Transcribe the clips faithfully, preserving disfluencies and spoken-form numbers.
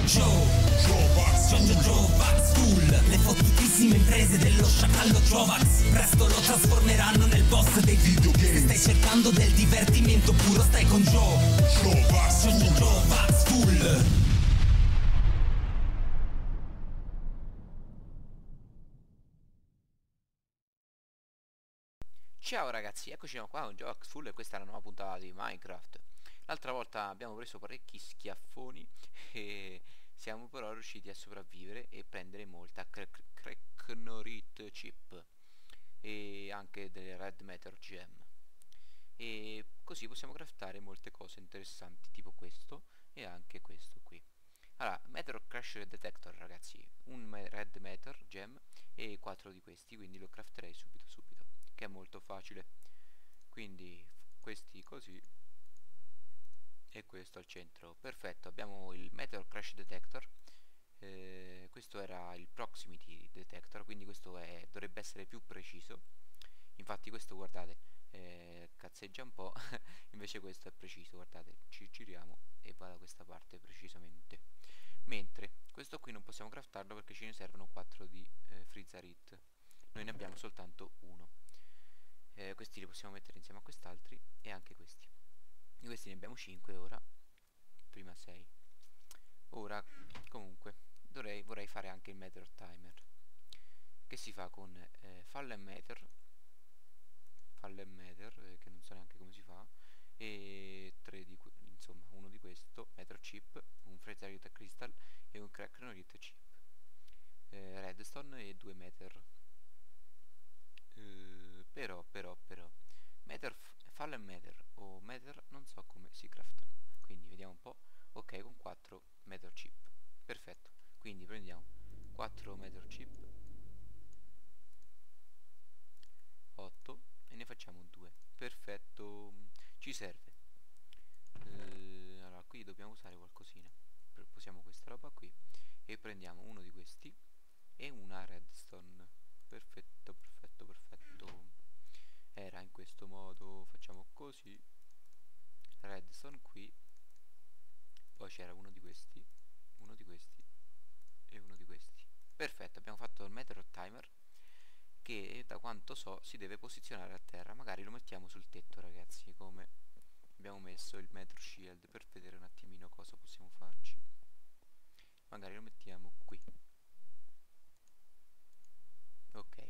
Joe, Joe Jovax School, le fottutissime imprese dello sciacallo Jovax presto lo trasformeranno nel boss dei videogame. Se stai cercando del divertimento puro, stai con Joe, Jovax Joe Jovax School. Ciao ragazzi, eccoci qua con Jovax Full e questa è la nuova puntata di Minecraft. L'altra volta abbiamo preso parecchi schiaffoni e siamo però riusciti a sopravvivere e prendere molta Cracknorite chip e anche delle Red Matter Gem. E così possiamo craftare molte cose interessanti, tipo questo e anche questo qui. Allora, Meteor Crash Detector ragazzi, un Red Matter Gem e quattro di questi, quindi lo crafterei subito subito, che è molto facile. Quindi questi così e questo al centro. Perfetto, abbiamo il Meteor Crash Detector. Eh, questo era il Proximity Detector, quindi questo è, dovrebbe essere più preciso. Infatti questo, guardate, eh, cazzeggia un po', invece questo è preciso, guardate, ci giriamo e va da questa parte precisamente. Mentre questo qui non possiamo craftarlo perché ce ne servono quattro di eh, Freezerit. Noi ne abbiamo soltanto uno. Eh, questi li possiamo mettere insieme a quest'altri e anche questi. Di questi ne abbiamo cinque ora, prima sei. Ora comunque dovrei, vorrei fare anche il Meteor Timer, che si fa con eh, Fallen Matter, Fallen Matter eh, che non so neanche come si fa, e tre di insomma uno di questo, Meteor Chip, un Freezerit Crystal e un Cracknorite Chip, eh, Redstone e due Meteor. Uh, però però però Matter, Fallen Matter o Matter non so come si craftano, quindi vediamo un po'. Ok, con quattro Matter Chip, perfetto. Quindi prendiamo quattro Matter Chip, otto, e ne facciamo due. Perfetto, ci serve. Uh, allora qui dobbiamo usare qualcosina. Posiamo questa roba qui e prendiamo uno di questi e una redstone. Perfetto, perfetto, perfetto. Era in questo modo, facciamo così, redstone qui, poi c'era uno di questi, uno di questi e uno di questi. Perfetto, abbiamo fatto il Meteor Timer, che da quanto so si deve posizionare a terra. Magari lo mettiamo sul tetto ragazzi, come abbiamo messo il Meteor Shield, per vedere un attimino cosa possiamo farci. Magari lo mettiamo qui. Ok.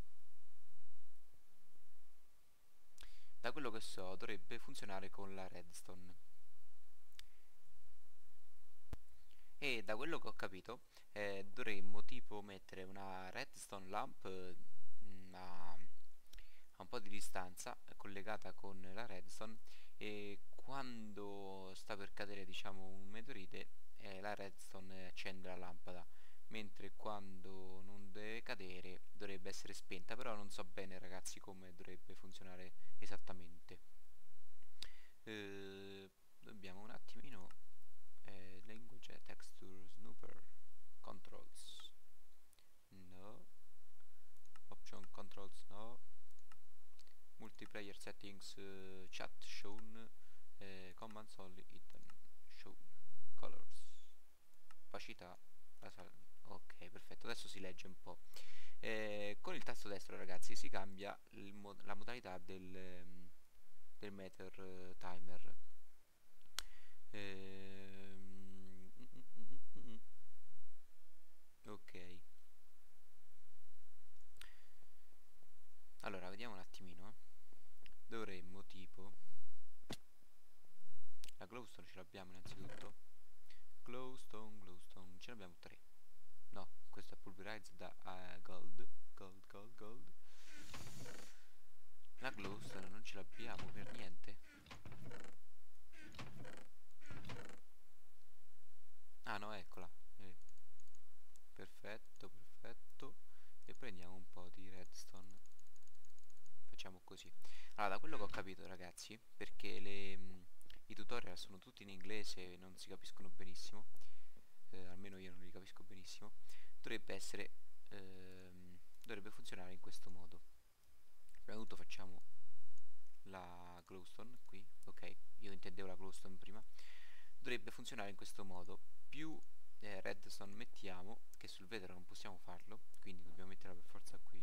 Da quello che so dovrebbe funzionare con la redstone, e da quello che ho capito eh, dovremmo tipo mettere una redstone lamp mh, a, a un po' di distanza, collegata con la redstone, e quando sta per cadere diciamo un meteorite eh, la redstone accende la lampada, mentre quando non deve cadere dovrebbe essere spenta. Però non so bene ragazzi come dovrebbe funzionare esattamente. Eh, dobbiamo un attimino eh, language texture snooper controls no, option controls no, multiplayer settings uh, chat shown, eh, commands only hidden shown, colors, opacità, ok perfetto, adesso si legge un po'. Eh, con il tasto destro ragazzi si cambia il mod la modalità del, um, del Meteor uh, Timer. Ehm, mm, mm, mm, mm, mm. Ok, allora vediamo un attimino. Dovremmo tipo la glowstone ce l'abbiamo innanzitutto. Glowstone, glowstone, ce ne abbiamo tre. No, questo è pulverized da uh, gold, gold, gold, gold. La glowstone non ce l'abbiamo per niente. Ah no, eccola. Eh. Perfetto, perfetto. E prendiamo un po' di redstone. Facciamo così. Allora, da quello che ho capito ragazzi, perché le, mh, i tutorial sono tutti in inglese e non si capiscono benissimo, eh, almeno io non li capisco benissimo, dovrebbe essere ehm, dovrebbe funzionare in questo modo. Prima di tutto facciamo la glowstone qui, ok, io intendevo la glowstone prima. Dovrebbe funzionare in questo modo: più eh, redstone mettiamo, che sul vetro non possiamo farlo, quindi dobbiamo metterla per forza qui.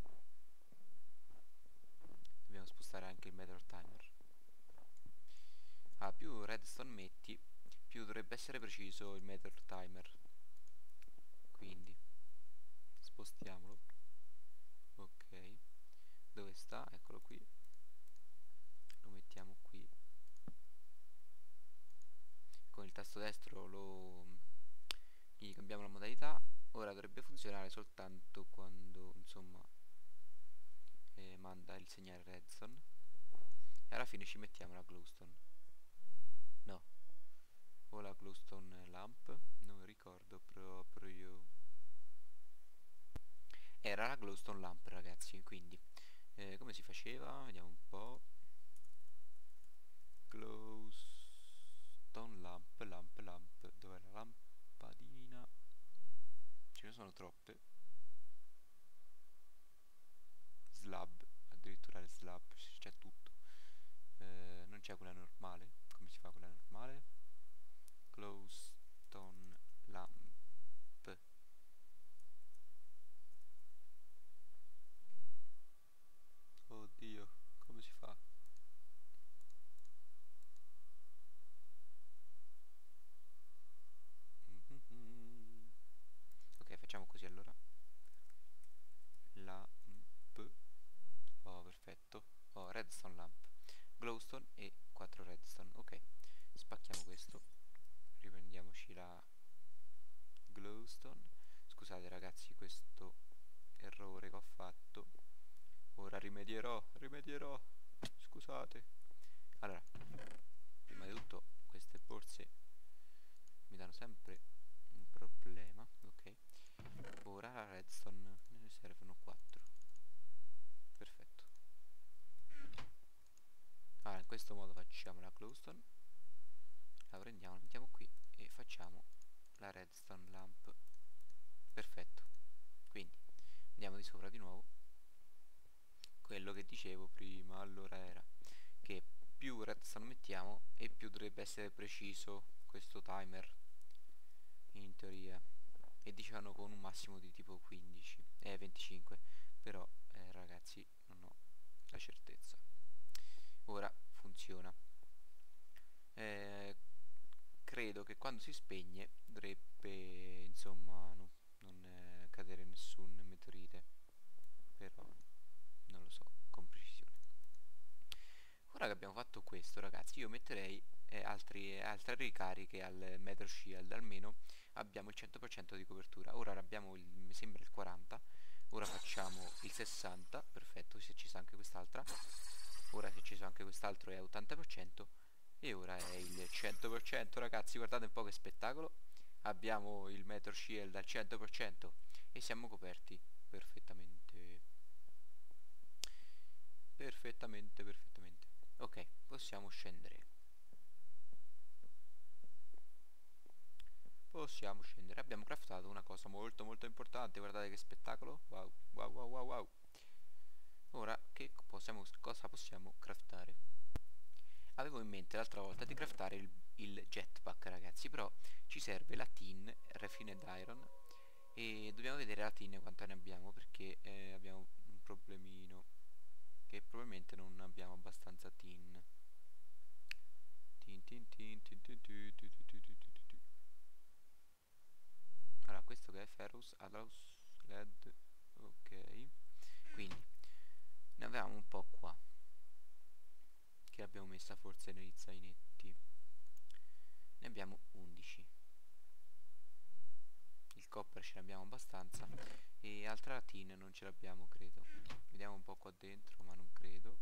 Dobbiamo spostare anche il metal timer. Ah, più redstone metti, più dovrebbe essere preciso il metal timer. Quindi spostiamolo. Ok, dove sta? Eccolo qui. Lo mettiamo qui. Con il tasto destro lo gli cambiamo la modalità. Ora dovrebbe funzionare soltanto quando, insomma, eh, manda il segnale redstone. E alla fine ci mettiamo la glowstone. No, o la glowstone lamp, non mi ricordo proprio. Era la glowstone lamp, ragazzi. Quindi eh, come si faceva? Vediamo un po'. Glowstone lamp, lamp, lamp. Dov'è la lampadina? Ce ne sono troppe. Slab, addirittura le slab, c'è tutto. Eh, non c'è quella normale. Come si fa quella normale? Glowstone lamp. Oddio, come si fa? Mm-hmm. Ok, facciamo così allora. Lamp. Oh, perfetto. Oh, redstone lamp. Glowstone e quattro redstone. Ok, spacchiamo questo. Riprendiamoci la glowstone. Scusate ragazzi, questo errore che ho fatto. Ora rimedierò, rimedierò. Scusate. Allora, prima di tutto queste borse mi danno sempre un problema. Ok, ora la redstone ne servono quattro. Perfetto. Allora, in questo modo facciamo la glowstone, la prendiamo, la mettiamo qui e facciamo la redstone lamp. Perfetto. Quindi andiamo di sopra di nuovo. Quello che dicevo prima allora era che più redstone mettiamo e più dovrebbe essere preciso questo timer, in teoria, e dicevano con un massimo di tipo quindici e eh, venticinque, però eh, ragazzi non ho la certezza. Ora funziona. Eh, credo che quando si spegne dovrebbe, insomma, no, non eh, cadere nessun meteorite, però non lo so con precisione. Ora che abbiamo fatto questo, ragazzi, io metterei eh, altri, altre ricariche al Nether Shield, almeno abbiamo il cento per cento di copertura. Ora abbiamo il, mi sembra il quaranta. Ora facciamo il sessanta. Perfetto, si è accesa anche quest'altra. Ora si è acceso anche quest'altro, è ottanta per cento. E ora è il cento per cento, ragazzi. Guardate un po' che spettacolo. Abbiamo il Meteor Shield al cento per cento e siamo coperti perfettamente. Perfettamente, perfettamente. Ok, possiamo scendere. Possiamo scendere. Abbiamo craftato una cosa molto molto importante. Guardate che spettacolo. Wow, wow, wow, wow, wow. Ora che possiamo, cosa possiamo craftare? Avevo in mente l'altra volta di craftare il, il jetpack, ragazzi, però ci serve la tin, refined iron, e dobbiamo vedere la tin quanta ne abbiamo, perché eh, abbiamo un problemino, che probabilmente non abbiamo abbastanza tin. Tin tin tin tin tin tin tin tin tin tin tin tin. Allora, questo che è ferrous, allows, led, ok. Quindi ne avevamo un po' qua, che l'abbiamo messa forse negli zainetti. Ne abbiamo undici. Il copper ce l'abbiamo abbastanza. E altra tin non ce l'abbiamo, credo. Vediamo un po' qua dentro, ma non credo.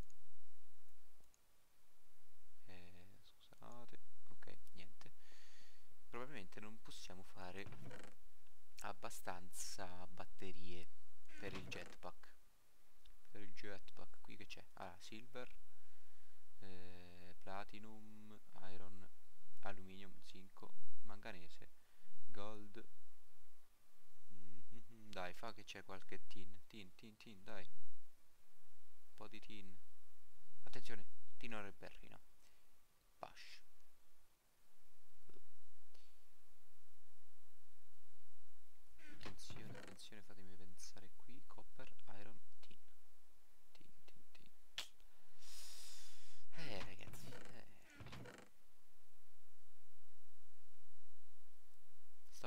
Eh, scusate. Ok, niente. Probabilmente non possiamo fare abbastanza batterie per il jetpack. Per il jetpack, qui che c'è? Ah, silver, eh, platinum, iron, aluminium, zinco, manganese, gold. Mm-hmm. Dai, fa che c'è qualche tin, tin, tin, tin, dai. Un po' di tin. Attenzione, tino reberry, no. Bash.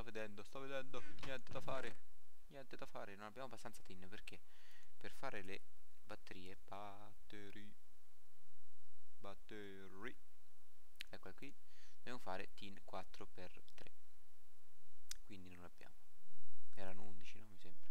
sta vedendo, sto vedendo, niente da fare, niente da fare, non abbiamo abbastanza tin, perché per fare le batterie, batterie, batterie, eccola qui, dobbiamo fare tin quattro per tre, quindi non abbiamo, erano undici, no, mi sembra.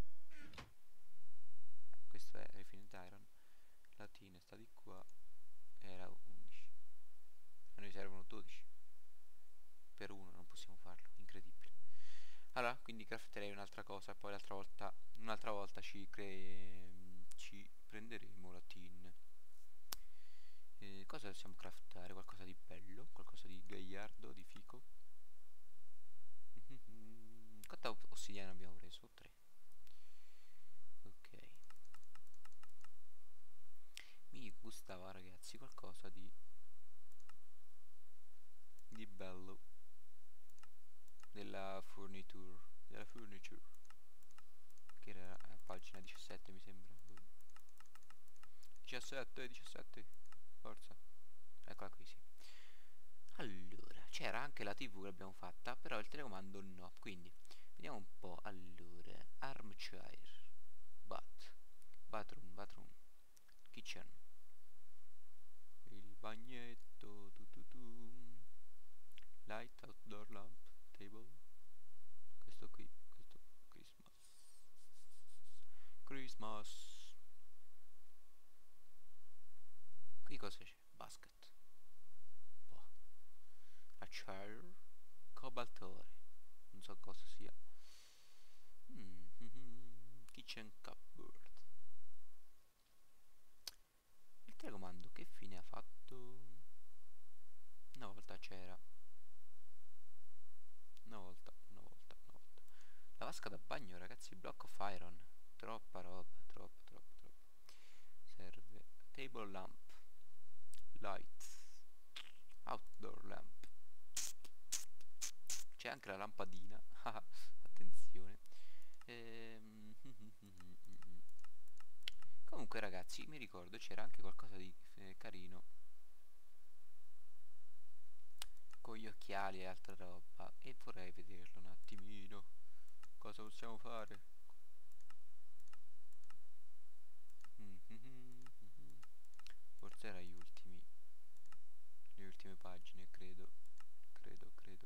Questo è Refined Iron, la tin sta di qua, era undici, a noi servono dodici, per uno non possiamo farlo, incredibile. Allora, quindi crafterei un'altra cosa, poi l'altra volta, un'altra volta ci, cre... ci prenderemo la tin. Eh, cosa possiamo craftare? Qualcosa di bello, qualcosa di gagliardo, di fico. Quanta ossidiana abbiamo preso? tre. Ok. Mi gustava, ragazzi, qualcosa di di bello della furniture, della furniture, che era a pagina diciassette, mi sembra. diciassette, diciassette, forza. Eccola qui, sì. Allora, c'era anche la tivù che l'abbiamo fatta, però il telecomando no. Quindi, vediamo un po'. Allora, armchair, bath, bathroom, bathroom, kitchen, il bagnetto, tu tu tu, light, outdoor lamp, table, questo qui, questo Christmas, Christmas. Qui cosa c'è? Basket, boh. A chair, cobaltore, non so cosa sia. mm -hmm. Kitchen cupboard. Il telecomando che fine ha fatto? Una volta c'era, una volta, una volta, una volta. La vasca da bagno, ragazzi, block of iron. Troppa roba, troppa, troppa, troppa. Serve table lamp, light, outdoor lamp. C'è anche la lampadina. Attenzione. Ehm... Comunque, ragazzi, mi ricordo c'era anche qualcosa di eh, carino con gli occhiali e altra roba, e vorrei vederlo un attimino. Cosa possiamo fare? Forse era gli ultimi, le ultime pagine, credo, credo, credo.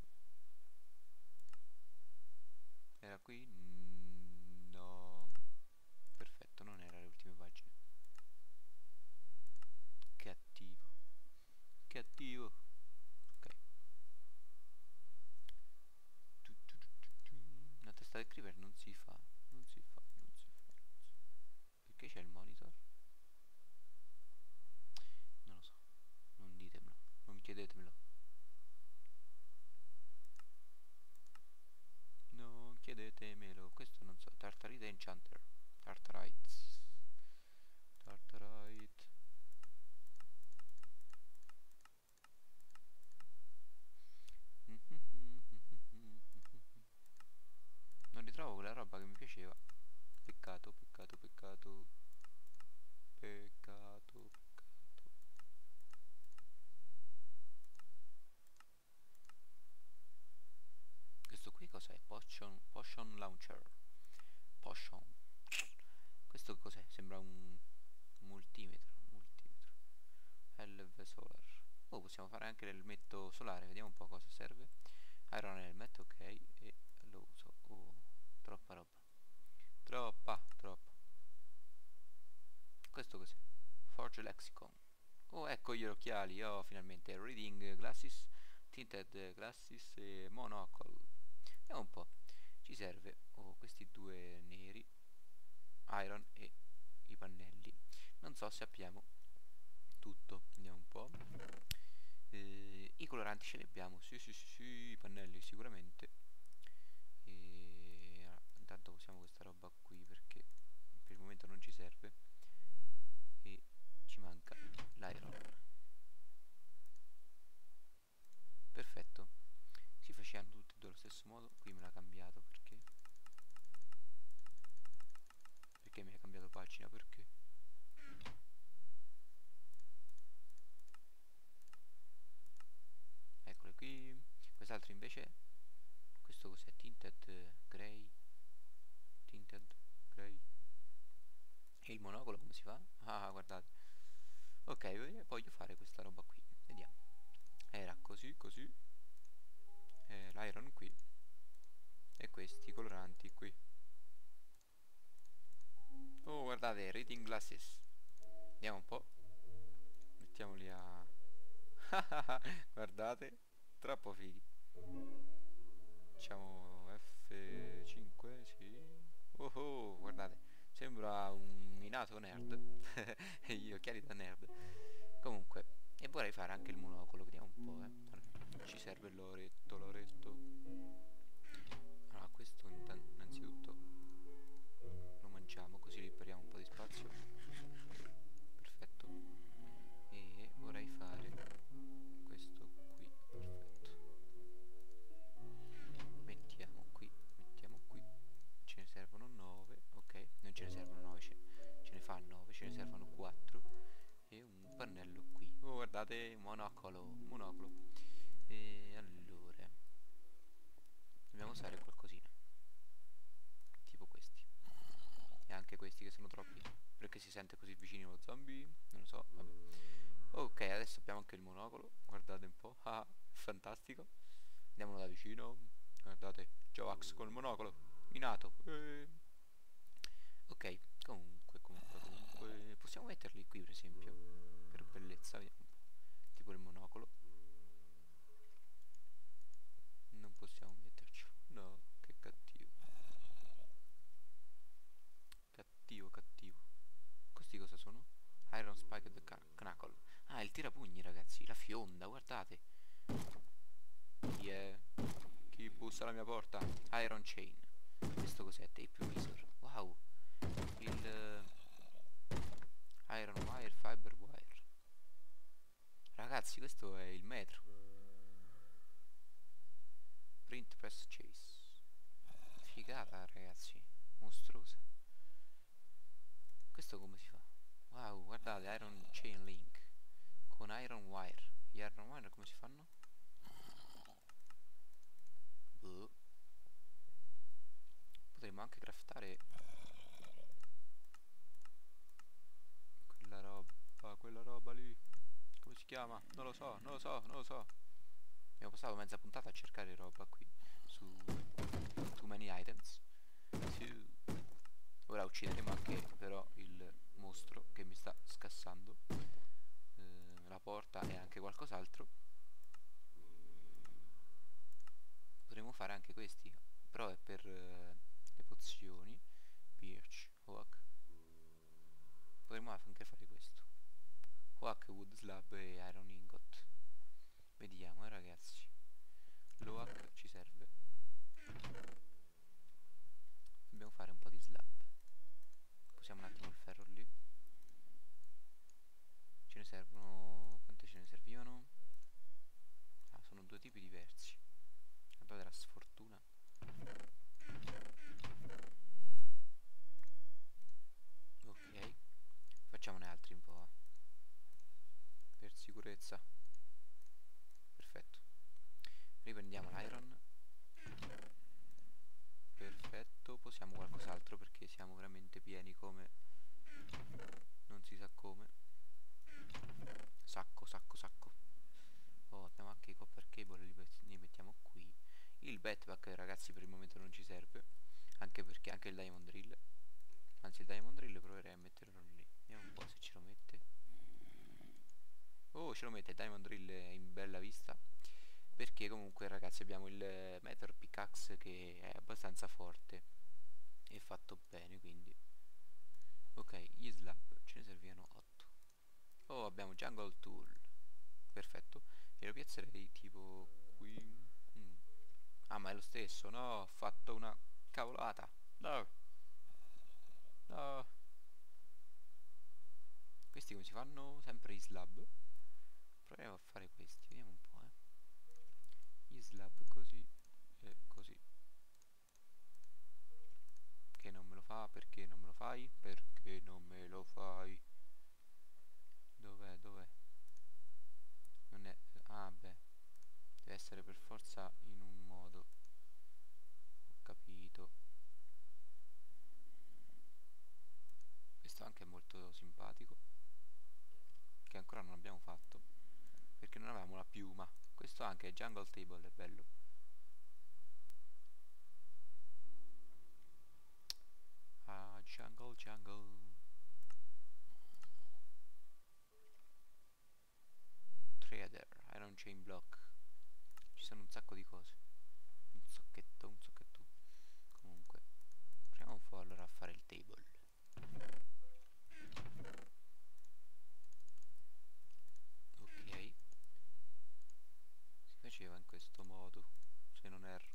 Era qui? Mm, no. Perfetto, non era le ultime pagine. Cattivo. Cattivo. Ok. Una testa del creeper non si fa. Non si fa, non si fa, non si fa. Perché c'è il monitor? Non lo so. Non ditemelo. Non chiedetemelo. Non chiedetemelo. Questo non so. Tartarite Enchanter. Tartarites. Tartarite. Non ritrovo quella roba che mi piaceva. Peccato, peccato, peccato. Peccato, peccato. Questo qui cos'è? Potion, potion launcher. Potion. Questo cos'è? Sembra un multimetro. Multimetro. L V solar. Oh, possiamo fare anche l'elmetto solare. Vediamo un po' cosa serve. Iron helmet, ok. E lo uso. Oh, troppa roba. Troppa, troppa. Questo cos'è? Forge Lexicon. Oh, ecco gli occhiali. Oh, finalmente. Reading glasses, tinted glasses e monocle. Vediamo un po'. Ci serve. Oh, questi due neri. Iron e i pannelli. Non so se abbiamo tutto. Vediamo un po'. Eh, I coloranti ce li abbiamo. Sì, sì, sì, sì. I pannelli sicuramente. E allora, intanto usiamo questa roba qui perché per il momento non ci serve. E ci manca l'iron. Perfetto. Si facevano tutti e due allo stesso modo. Qui me l'ha cambiato perché perché mi ha cambiato pagina, perché eccole qui. Quest'altro invece, questo cos'è? Tinted tinted grey, tinted grey. E il monocolo come si fa? Ah, guardate. Ok, voglio fare questa roba qui, vediamo. Era così, così, eh, l'iron qui, e questi coloranti qui. Oh, guardate, reading glasses. Vediamo un po'. Mettiamoli a... guardate, troppo fighi. Facciamo F cinque, sì. Oh, oh, guardate, sembra un minato nerd. E gli occhiali da nerd. Comunque, e vorrei fare anche il monocolo, vediamo un po', eh. Allora, ci serve l'oretto, l'oretto. Allora, questo innanzitutto lo mangiamo, così liberiamo un po' di spazio. Perfetto. E vorrei fare questo qui, perfetto. Mettiamo qui, mettiamo qui. Ce ne servono nove, ok. Non ce ne servono nove, ce, ce ne fa nove, ce ne servono quattro. E un pannello qui. Oh, guardate, monocolo, monocolo. E allora dobbiamo usare qualcosina, tipo questi. E anche questi che sono troppi, perché si sente così vicino lo zombie. Non lo so, vabbè. Ok, adesso abbiamo anche il monocolo. Guardate un po'. Ah, fantastico. Andiamolo da vicino. Guardate, Joax col monocolo minato. eh. Ok, comunque, comunque, comunque possiamo metterli qui per esempio, per bellezza, vediamo un po'. Tipo il monocolo. Non possiamo metterci. No, che cattivo. Cattivo, cattivo. Questi cosa sono? Iron Spiked Knuckle. Ah, il tirapugni, ragazzi. La fionda, guardate. Chi è? Chi bussa alla mia porta? Iron Chain. Questo cos'è? Tape Visor. Wow. Il uh, Iron Wire, Fiber Wire. Ragazzi, questo è il metro. Print Press Chase. Figata, ragazzi. Mostruosa. Questo come si fa? Wow, guardate, Iron Chain Link con Iron Wire. Gli Iron Wire come si fanno? Boh. Potremmo anche craftare quella roba, quella roba lì. Come si chiama? Non lo so, non lo so, non lo so. Abbiamo passato mezza puntata a cercare roba qui su Too Many Items. Sì. Ora uccideremo anche però il mostro che mi sta scassando eh, la porta e anche qualcos'altro. Potremmo fare anche questi, però è per eh, le pozioni. Birch, Oak. Potremmo anche fare questo. Oak, Wood Slab e Iron Ingot. Vediamo, eh ragazzi. L'Oak ci serve. Dobbiamo fare un po' di slab. Posiamo un attimo il ferro lì. Ce ne servono... quante ce ne servivano? Ah, sono due tipi diversi. Guardate la sfortuna. Ok. Facciamone altri un po'. Per sicurezza. Perfetto. Riprendiamo l'iron. Perfetto. Posiamo qualcos'altro perché siamo veramente pieni come... non si sa come. Sacco, sacco, sacco. Oh, abbiamo anche i copper cable, li, li mettiamo qui. Il backpack, ragazzi, per il momento non ci serve. Anche perché anche il diamond drill. Anzi, il diamond drill proverei a metterlo lì. Vediamo un po' se ce lo mette. Oh, ce lo mette il diamond drill in bella vista. Perché comunque, ragazzi, abbiamo il Meteor Pickaxe che è abbastanza forte e fatto bene, quindi. Ok, gli slab ce ne servivano otto. Oh, abbiamo Jungle Tool. Perfetto. E lo piazzerei tipo qui. mm. Ah, ma è lo stesso. No, ho fatto una cavolata. No. No. Questi come si fanno? Sempre i slab. Proviamo a fare questi. Vediamo un po', eh. Gli slab così e così. Che non me lo fa? Perché non me lo fai? Perché non me lo fai? Dov'è? Dov'è? Non è... Ah, beh. Deve essere per forza in un modo. piuma. Questo anche è jungle table, è bello. Ah, jungle jungle. Trader, iron chain block. Ci sono un sacco di cose. Un socchetto, un socchetto. Comunque proviamo un po' allora a fare il table. Ok, si faceva in questo modo, se non erro.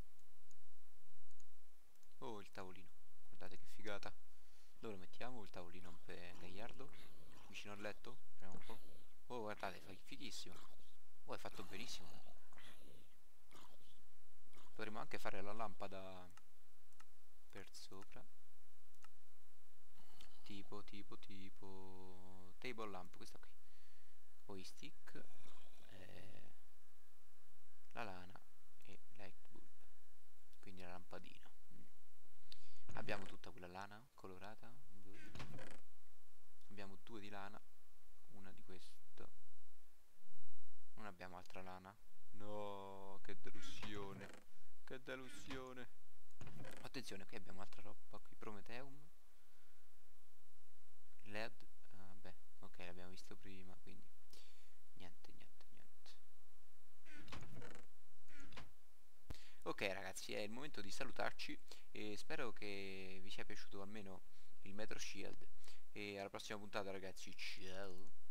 Oh, il tavolino, guardate che figata. Dove lo mettiamo il tavolino? Per gagliardo? Vicino al letto? Proviamo un po'. Oh, guardate, fa fighissimo. Oh, è fatto benissimo. Potremmo anche fare la lampada per sopra. Tipo, tipo, tipo... Table lamp, questa qui. Poi stick. Eh, la lana e light bulb. Quindi la lampadina. Mm. Abbiamo tutta quella lana colorata. Abbiamo due di lana. Una di questo. Non abbiamo altra lana. No, che delusione. Che delusione. Attenzione, qui abbiamo altra roba. Qui Prometheum. L E D. Ah, vabbè, ok, l'abbiamo visto prima, quindi niente, niente, niente. Ok ragazzi, è il momento di salutarci e spero che vi sia piaciuto almeno il Metro Shield. E alla prossima puntata ragazzi, ciao.